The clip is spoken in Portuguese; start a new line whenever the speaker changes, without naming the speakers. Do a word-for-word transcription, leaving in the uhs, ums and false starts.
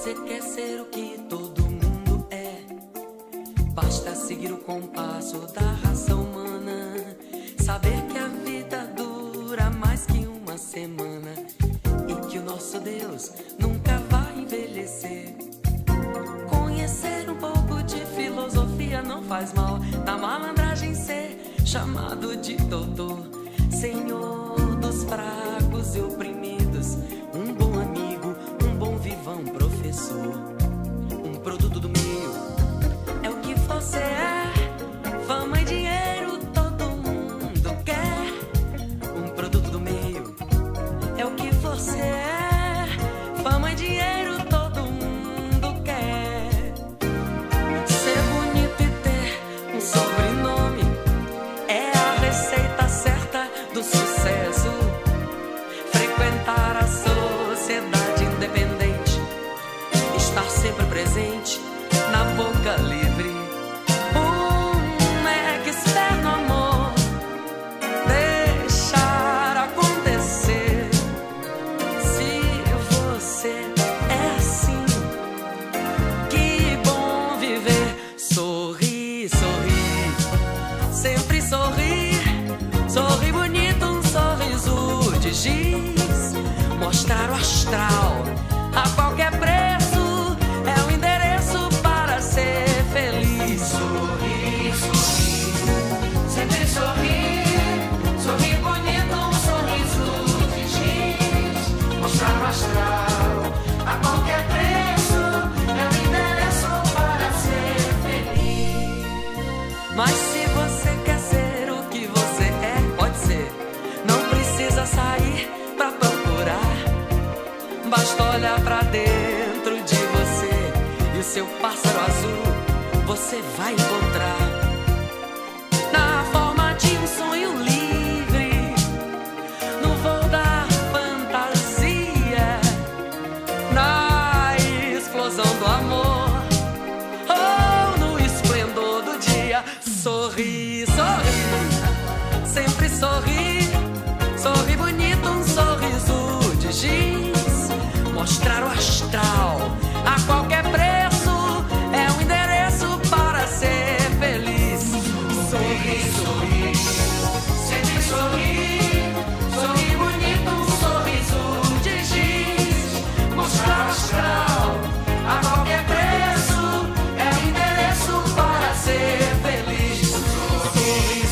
você quer ser o que todo mundo é, basta seguir o compasso da raça humana. Saber que a vida dura mais que uma semana e que o nosso Deus nunca vai envelhecer. Conhecer um pouco de filosofia não faz mal. Na malandragem ser chamado de doutor, senhor dos fracos e oprimidos, um bom amigo, um bom vivão, professor, um produto do meio. É o que você é, fama e dinheiro todo mundo quer. Um produto do meio, é o que você é, fama e dinheiro todo mundo quer. Ser bonito e ter um sobrenome é a receita certa do sucesso. Frequentar a sociedade independente, estar sempre presente na boca livre. Um expert no amor, deixar acontecer. Se você é assim, que bom viver. Sorrir, sorrir, sempre sorrir. Sorrir bonito, um sorriso de giz. Mostrar o astral a qualquer preço é o endereço para ser feliz.
Sorrir, sorrir, sempre sorrir. Sorrir bonito, um sorriso de giz. Mostrar o astral a qualquer preço é o endereço para ser feliz.
Mas se você quer ser o que você é, pode ser. Não precisa sair pra procurar. Basta olhar pra dentro de você e o seu pássaro azul você vai encontrar na forma de um sonho livre, no voo da fantasia, na explosão do amor ou no esplendor do dia. Sorri, sorri, sempre sorri. Sorri bonito, um sorriso de giz. Mostrar o astral a qualquer preço é o endereço para ser feliz.
Sorrir, sorrir, sempre sorrir. Sorrir bonito, um sorriso de giz. Mostrar o astral a qualquer preço é o endereço para ser feliz. Sorrir,